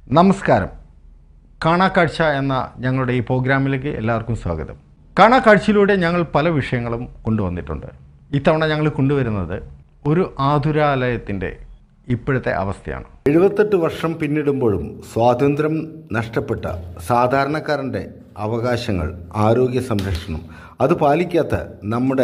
നമസ്കാരം. കാണാക്കാഴ്ച എന്ന ഞങ്ങളുടെ ഈ പ്രോഗ്രാമിലേക്ക് എല്ലാവർക്കും സ്വാഗതം. കാണാക്കാഴ്ചയിലൂടെ ഞങ്ങൾ പല വിഷയങ്ങളും കൊണ്ടുവന്നിട്ടുണ്ട്. ഇത്തവണ ഞങ്ങൾ കൊണ്ടുവരുന്നത് ഒരു ആതുരാലയത്തിൻ്റെ ഇപ്പോഴത്തെ അവസ്ഥയാണ്. 78 വർഷം പിന്നിടുമ്പോഴും സ്വാതന്ത്ര്യം നഷ്ടപ്പെട്ട സാധാരണക്കാരൻ്റെ അവകാശങ്ങൾ, ആരോഗ്യ സംരക്ഷണം അത് പാലിക്കാത്ത നമ്മുടെ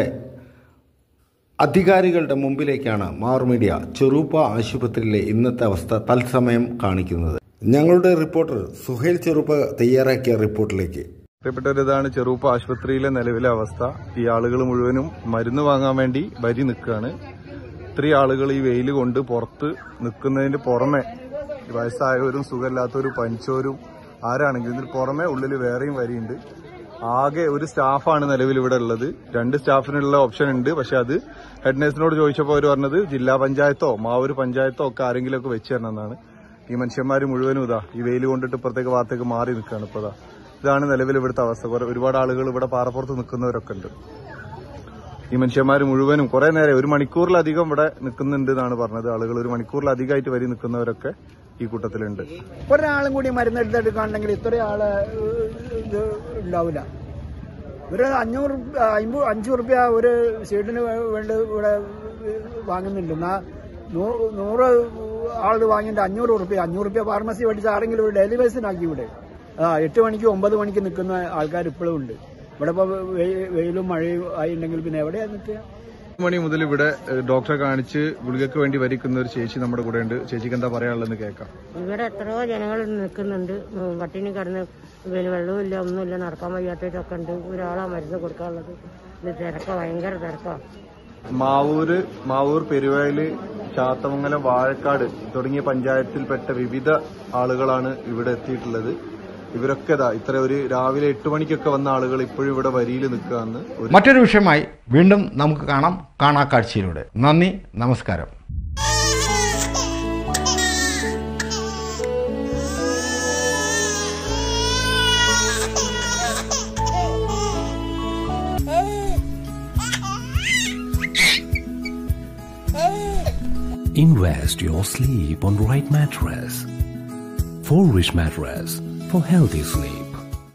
അധികാരികളുടെ മുമ്പിലേക്കാണ് മാർമീഡിയ ചെറുപ്പ ആശുപത്രിയിലെ ഇന്നത്തെ അവസ്ഥ തത്സമയം കാണിക്കുന്നത്. ഞങ്ങളുടെ റിപ്പോർട്ടർ സുഹൈൽ ചെറുപ്പ തയ്യാറാക്കിയ റിപ്പോർട്ടിലേക്ക്. ഇതാണ് ചെറുപ്പ ആശുപത്രിയിലെ നിലവിലെ അവസ്ഥ. ഈ ആളുകൾ മുഴുവനും മരുന്ന് വാങ്ങാൻ വേണ്ടി വരി നിൽക്കുകയാണ്. ഇത്രയും ആളുകൾ ഈ വെയിൽ കൊണ്ട് പുറത്ത് നിൽക്കുന്നതിന് പുറമെ വയസ്സായവരും സുഖമില്ലാത്തവരും പനിച്ചവരും ആരാണെങ്കിലും ഇതിന് പുറമെ ഉള്ളിൽ വേറെയും വരിയുണ്ട്. ആകെ ഒരു സ്റ്റാഫാണ് നിലവിൽ ഇവിടെ ഉള്ളത്. 2 സ്റ്റാഫിനുള്ള ഓപ്ഷൻ ഉണ്ട്. പക്ഷെ അത് ഹെഡ് നേഴ്സിനോട് ചോദിച്ചപ്പോൾ അവർ പറഞ്ഞത് ജില്ലാ പഞ്ചായത്തോ മാവൂർ പഞ്ചായത്തോ ഒക്കെ ആരെങ്കിലും ഒക്കെ വെച്ച് തരണമെന്നാണ്. ഈ മനുഷ്യന്മാർ മുഴുവനും ഈ വെയിൽ കൊണ്ടിട്ട് ഇപ്പുറത്തേക്ക് ഭാഗത്തേക്ക് മാറി നിൽക്കുകയാണ്. ഇപ്പോൾ ഇതാണ് നിലവിൽ ഇവിടുത്തെ അവസ്ഥ. ഒരുപാട് ആളുകൾ ഇവിടെ പാറപ്പുറത്ത് നിൽക്കുന്നവരൊക്കെ ഉണ്ട്. ഈ മനുഷ്യന്മാർ മുഴുവനും കുറെ നേരം 1 മണിക്കൂറിലധികം ഇവിടെ നിൽക്കുന്നുണ്ട് എന്നാണ് പറഞ്ഞത്. ആളുകൾ 1 മണിക്കൂറിലധികമായിട്ട് വരി നിൽക്കുന്നവരൊക്കെ ഈ കൂട്ടത്തിലുണ്ട്. ഒരാളും കൂടി മരുന്ന് എടുത്തെടുക്കുകയാണെങ്കിൽ ഇത്ര ആള് ഇത് ഉണ്ടാവില്ല. ഒരു 500 രൂപ ഒരു സീറ്റിന് വേണ്ടി ഇവിടെ വാങ്ങുന്നുണ്ട്. 100 ആൾ വാങ്ങിയിട്ട് 500 രൂപ ഫാർമസി പഠിച്ച ആരെങ്കിലും ഒരു ഡെയിലി ബേസിനാക്കി ഇവിടെ 8 മണിക്ക് 9 മണിക്ക് നിൽക്കുന്ന ആൾക്കാർ ഇപ്പോഴും ഉണ്ട്. ഇവിടെ ഇപ്പോൾ വെയിലും മഴയും ആയിട്ടുണ്ടെങ്കിൽ പിന്നെ എവിടെയാണ് നിൽക്കുക? മണി മുതൽ ഇവിടെ ഡോക്ടറെ കാണിച്ച് ഗുളികക്ക് വേണ്ടി വരിക്കുന്ന ഒരു ചേച്ചി നമ്മുടെ കൂടെ ഉണ്ട്. ചേച്ചിക്ക് എന്താ പറയാനുള്ളതെന്ന് കേൾക്കാം. ഇവിടെ എത്രയോ ജനങ്ങൾ നിൽക്കുന്നുണ്ട്. പട്ടിണി കിടന്ന് വെള്ളവുമില്ല, ഒന്നുമില്ല, നടക്കാൻ വയ്യാത്തവരൊക്കെ ഉണ്ട്. ഒരാളാ മരുന്ന് കൊടുക്കാനുള്ളത്. ഇത് ഭയങ്കര തിരക്കാണ്. മാവൂർ പെരുവയല്, ചാത്തമംഗലം, വാഴക്കാട് തുടങ്ങിയ പഞ്ചായത്തിൽപ്പെട്ട വിവിധ ആളുകളാണ് ഇവിടെ എത്തിയിട്ടുള്ളത്. ഇവരൊക്കെ ഇത്ര ഒരു രാവിലെ 8 മണിക്കൊക്കെ വന്ന ആളുകൾ ഇപ്പോഴും ഇവിടെ വരിയിൽ നിൽക്കുകയെന്ന്. മറ്റൊരു വിഷയമായി വീണ്ടും നമുക്ക് കാണാം കാണാക്കാഴ്ചയിലൂടെ. നന്ദി, നമസ്കാരം. Invest your sleep on right mattress. 4-wish mattress for healthy sleep.